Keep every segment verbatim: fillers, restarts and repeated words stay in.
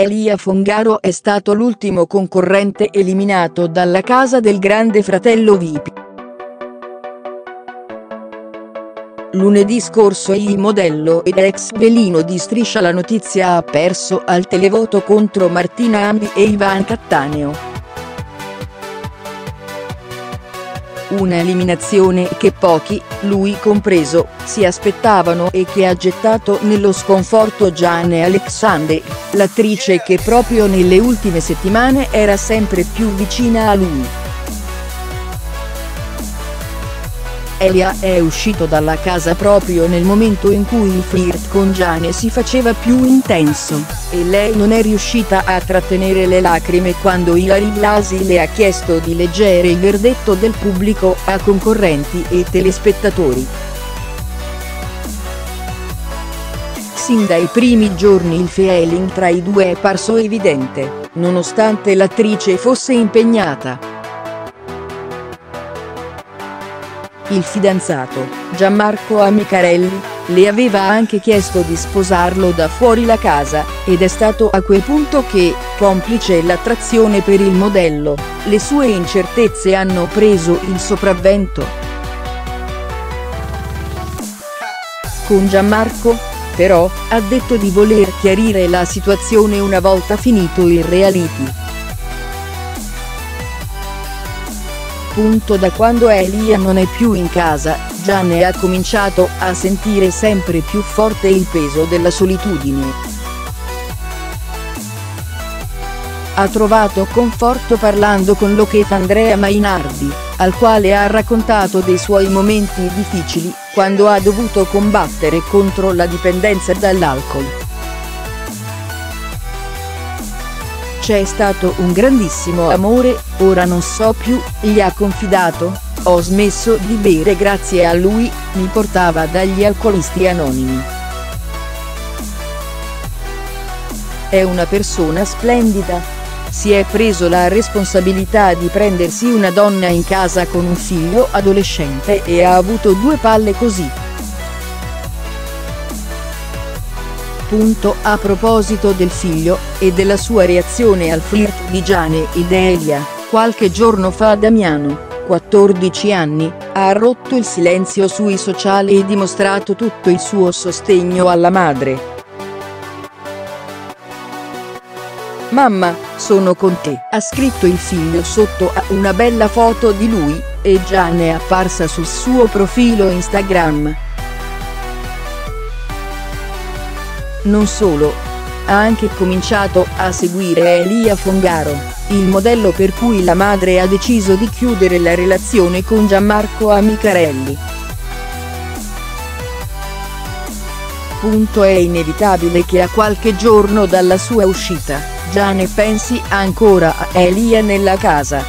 Elia Fongaro è stato l'ultimo concorrente eliminato dalla casa del Grande Fratello V I P. Lunedì scorso il modello ed ex velino di Striscia la Notizia ha perso al televoto contro Martina Ambi e Ivan Cattaneo. Una eliminazione che pochi, lui compreso, si aspettavano e che ha gettato nello sconforto Jane Alexander, l'attrice che proprio nelle ultime settimane era sempre più vicina a lui. Elia è uscito dalla casa proprio nel momento in cui il flirt con Jane si faceva più intenso, e lei non è riuscita a trattenere le lacrime quando Ilary Blasi le ha chiesto di leggere il verdetto del pubblico a concorrenti e telespettatori. Sin dai primi giorni il feeling tra i due è parso evidente, nonostante l'attrice fosse impegnata. Il fidanzato, Gianmarco Amicarelli, le aveva anche chiesto di sposarlo da fuori la casa, ed è stato a quel punto che, complice l'attrazione per il modello, le sue incertezze hanno preso il sopravvento. Con Gianmarco, però, ha detto di voler chiarire la situazione una volta finito il reality. Punto da quando Elia non è più in casa, Jane ha cominciato a sentire sempre più forte il peso della solitudine. Ha trovato conforto parlando con l'Ochef Andrea Mainardi, al quale ha raccontato dei suoi momenti difficili, quando ha dovuto combattere contro la dipendenza dall'alcol. C'è stato un grandissimo amore, ora non so più, gli ha confidato, ho smesso di bere grazie a lui, mi portava dagli alcolisti anonimi. È una persona splendida. Si è preso la responsabilità di prendersi una donna in casa con un figlio adolescente e ha avuto due palle così. Punto. A proposito del figlio, e della sua reazione al flirt di Jane ed Elia, qualche giorno fa Damiano, quattordici anni, ha rotto il silenzio sui social e dimostrato tutto il suo sostegno alla madre. Mamma, sono con te, ha scritto il figlio sotto a una bella foto di lui, e Jane è apparsa sul suo profilo Instagram. Non solo, ha anche cominciato a seguire Elia Fongaro, il modello per cui la madre ha deciso di chiudere la relazione con Gianmarco Amicarelli. Punto. È inevitabile che a qualche giorno dalla sua uscita, Jane pensi ancora a Elia nella casa.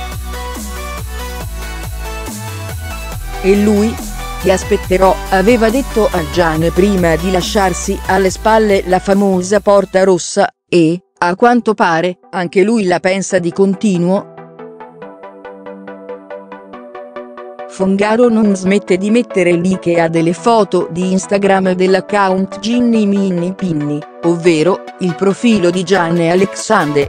E lui? Ti aspetterò, aveva detto a Jane prima di lasciarsi alle spalle la famosa porta rossa, e, a quanto pare, anche lui la pensa di continuo. Fongaro non smette di mettere like a delle foto di Instagram dell'account Ginny Minnie Pinny, ovvero, il profilo di Jane Alexander.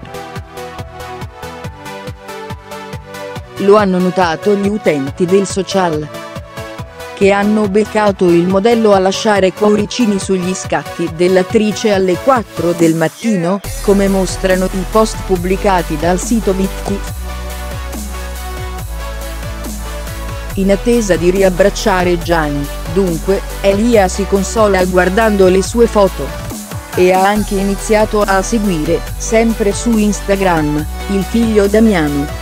Lo hanno notato gli utenti del social, che hanno beccato il modello a lasciare cuoricini sugli scatti dell'attrice alle quattro del mattino, come mostrano i post pubblicati dal sito Bitki. In attesa di riabbracciare Jane, dunque, Elia si consola guardando le sue foto. E ha anche iniziato a seguire, sempre su Instagram, il figlio Damiano.